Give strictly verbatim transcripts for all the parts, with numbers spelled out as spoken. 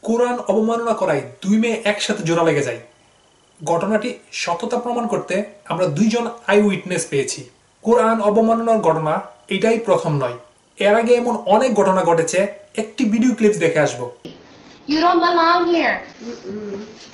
কোরআন অবমাননা করায় দুই মেয়ে একসাথে জোড়া লেগে যায়। ঘটনাটি সত্যতা প্রমাণ করতে আমরা দুইজন আই উইটনেস পেয়েছি। কোরআন অবমাননার ঘটনা এটাই প্রথম নয়, এর আগে এমন অনেক ঘটনা ঘটেছে। একটি ভিডিও ক্লিপস দেখে আসবো। You don't belong here. Mm-mm.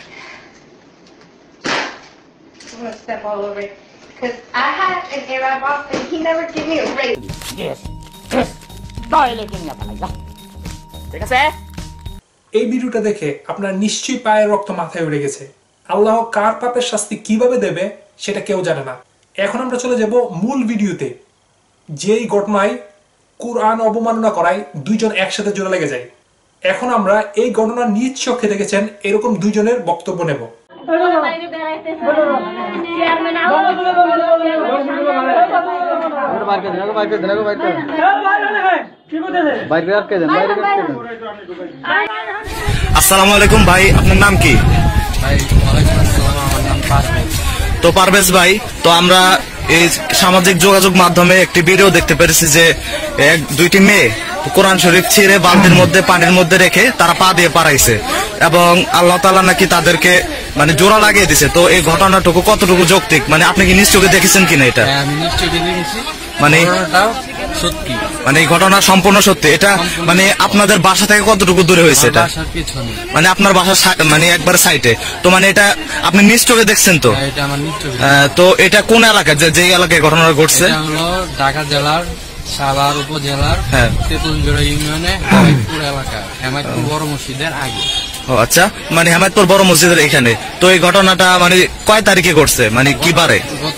I'm gonna step all over it because I had an Arab boss and he never gave me a raise. Yes. Yes. Toilet নিয়ে পালা। ঠিক আছে? এই ভিডিওটা দেখে আপনার নিশ্চয়ই পায়ের রক্ত মাথায় উঠে গেছে। আল্লাহ কার পাপের শাস্তি কিভাবে দেবে সেটা কেউ জানে না। এখন আমরা চলে যাব মূল ভিডিওতে, যেই ঘটনায় কোরআন অবমাননা করায় দুইজন একসাথে জোড়া লেগে যায়। এখন আমরা এই ঘটনা নিজ চোখে দেখেছেন এরকম দুইজনের বক্তব্য নেব। আসসালামু আলাইকুম ভাই, আপনার নাম কি? তো পারভেজ ভাই, তো আমরা এই সামাজিক যোগাযোগ মাধ্যমে একটি ভিডিও দেখতে পেরেছি যে এক দুইটি মেয়ে কোরআন শরীফ ছিঁড়ে বালতির মধ্যে পানির মধ্যে রেখে তারা পা দিয়ে পারাইছে এবং আল্লাহ তাআলা নাকি তাদেরকে মানে জোড়া লাগিয়ে দিছে। তো এই ঘটনাটুকু কতটুকু যৌক্তিক, মানে আপনি কি নিজ চোখে দেখেছেন কিনা এটা? মানে সত্যি, মানে এই ঘটনা সম্পূর্ণ সত্যি। এটা মানে আপনাদের বাসা থেকে কতটুকু দূরে হয়েছে এটা? মানে আপনার বাসার মানে একবার সাইডে। তো মানে এটা আপনি নিজ চোখে দেখছেন তো? তো এটা কোন এলাকা, যে এলাকায় ঘটনাটা ঘটছে? ঢাকা জেলার সাভার উপজেলার তেঁতুলজোড়া ইউনিয়নে হেমায়তপুর এলাকা, হেমায়তপুর বড় মসজিদের আগে। ও আচ্ছা, মানে হেমায়তপুর বড় মসজিদের এখানে। তো এই ঘটনাটা মানে কয় তারিখে ঘটছে, মানে কি বারে?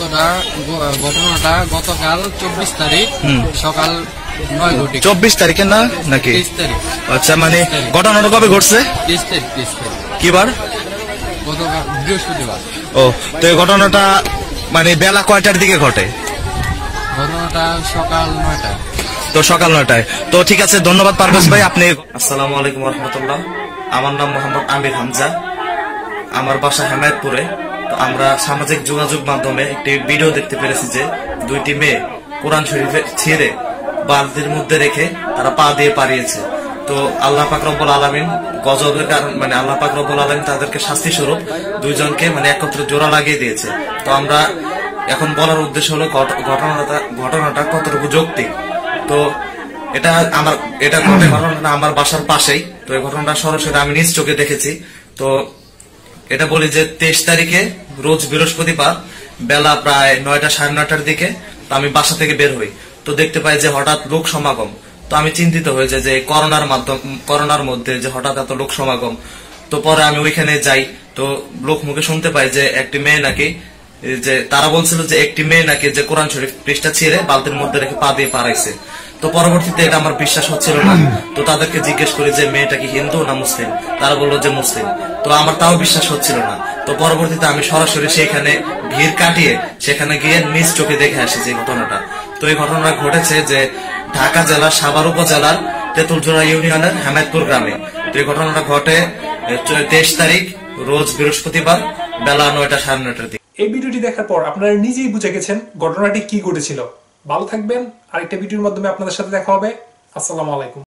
ঘটনাটা গতকাল চব্বিশ তারিখ সকাল নয় ঘটিকা। চব্বিশ তারিখে না নাকি? তেইশ তারিখ। আচ্ছা, মানে ঘটনাটা কবে ঘটছে? তেইশ তারিখ। তেইশ তারিখ কি বার? গতকাল বৃহস্পতিবার। ও, তো এই ঘটনাটা মানে বেলা কয়টার দিকে ঘটে? ঘটনাটা সকাল নয়টায়। তো সকাল নয়টায়। তো ঠিক আছে, ধন্যবাদ পারভেজ ভাই। আপনি আসসালামু আলাইকুম ওয়া রাহমাতুল্লাহ। আমার নাম মোহাম্মদ আমির হামজা, আমার বাসা হেমায়তপুরে। তো আমরা সামাজিক যোগাযোগ মাধ্যমে একটি ভিডিও দেখতে পেরেছি যে দুইটি মেয়ে কোরআন শরীফে ছিঁড়ে বালতির মধ্যে রেখে তারা পা দিয়ে পারিয়েছে। তো আল্লাহ পাক রব্বুল আলামিন গজবের কারণ মানে আল্লাহ পাক রব্বুল আলামিন তাদেরকে শাস্তি স্বরূপ দুইজনকে মানে একত্রে জোড়া লাগিয়ে দিয়েছে। তো আমরা এখন বলার উদ্দেশ্য হলো ঘটনাটা ঘটনাটা কতটুকু যৌক্তিক। তো এটা আমার এটা ঘটে ঘটনাটা আমার বাসার পাশেই। তো এই ঘটনাটা সরাসরি আমি নিজ চোখে দেখেছি। তো এটা বলি যে তেইশ তারিখে রোজ বৃহস্পতিবার বেলা প্রায় নয়টা সাড়ে নয়টার দিকে তো আমি বাসা থেকে বের হই। তো দেখতে পাই যে হঠাৎ লোক সমাগম। তো আমি চিন্তিত হয়ে যাই যে করোনার মাধ্যম করোনার মধ্যে যে হঠাৎ এত লোক সমাগম। তো পরে আমি ওইখানে যাই। তো লোক মুখে শুনতে পাই যে একটি মেয়ে নাকি, যে তারা বলছিল যে একটি মেয়ে নাকি যে কোরআন শরীফ পৃষ্ঠা ছিঁড়ে বালতির মধ্যে রেখে পা দিয়ে পারাইছে। তো পরবর্তীতে এটা আমার বিশ্বাস হচ্ছিল না। তো তাদেরকে জিজ্ঞেস করি যে মেয়েটা কি হিন্দু না মুসলিম, তারা বললো যে মুসলিম। তো আমার তাও বিশ্বাস হচ্ছিল না। তো পরবর্তীতে আমি সরাসরি সেখানে ভিড় কাটিয়ে সেখানে গিয়ে নিজ চোখে দেখে আসি যে ঘটনাটা। তো এই ঘটনাটা ঘটেছে যে ঢাকা জেলার সাভার উপজেলার তেঁতুলজোড়া ইউনিয়নের হেমায়তপুর গ্রামে। তো এই ঘটনাটা ঘটে তেইশ তারিখ রোজ বৃহস্পতিবার বেলা নয়টা সাড়ে নয়টার দিকে। এই ভিডিওটি দেখার পর আপনারা নিজেই বুঝে গেছেন ঘটনাটি কি ঘটেছিল। ভালো থাকবেন, আরেকটা ভিডিওর মাধ্যমে আপনাদের সাথে দেখা হবে। আসসালামু আলাইকুম।